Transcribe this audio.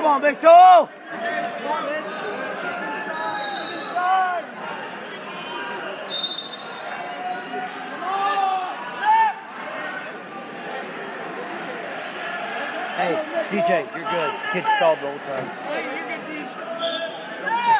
Come on, big toe! Hey, DJ, you're good. Kid stalled the whole time. Hey, you're good, DJ.